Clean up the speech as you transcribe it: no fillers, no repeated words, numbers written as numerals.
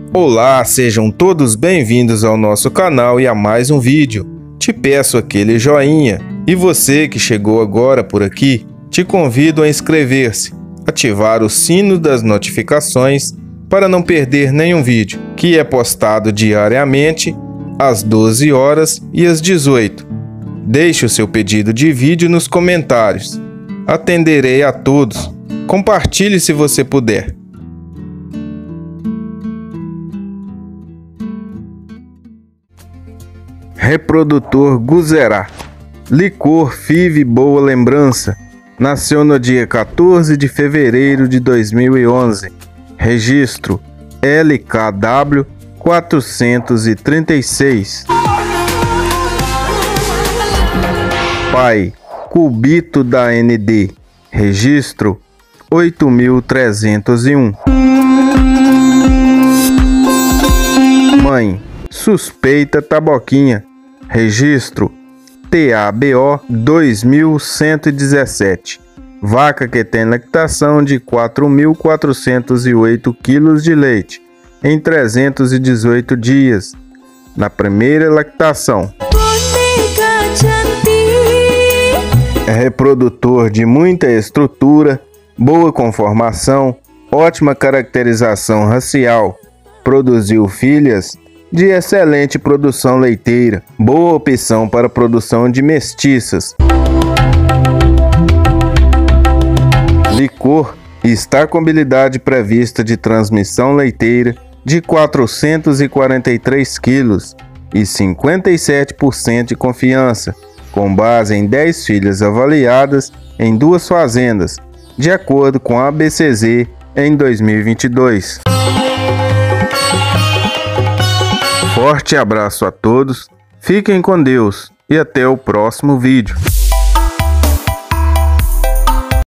Olá, sejam todos bem-vindos ao nosso canal e a mais um vídeo. Te peço aquele joinha e você que chegou agora por aqui, te convido a inscrever-se, ativar o sino das notificações para não perder nenhum vídeo, que é postado diariamente às 12 horas e às 18. Deixe o seu pedido de vídeo nos comentários. Atenderei a todos. Compartilhe se você puder. Reprodutor Guzerá. Licor FIV Boa Lembrança. Nasceu no dia 14 de fevereiro de 2011. Registro LKW 436. Pai Cubito da ND. Registro 8301. Mãe Suspeita Taboquinha. Registro TABO 2117. Vaca que tem lactação de 4.408 kg de leite em 318 dias. Na primeira lactação. É reprodutor de muita estrutura, boa conformação, ótima caracterização racial. Produziu filhas de excelente produção leiteira, boa opção para produção de mestiças. Licor está com habilidade prevista de transmissão leiteira de 443 kg e 57% de confiança, com base em 10 filhas avaliadas em 2 fazendas, de acordo com a ABCZ em 2022. Forte abraço a todos, fiquem com Deus e até o próximo vídeo.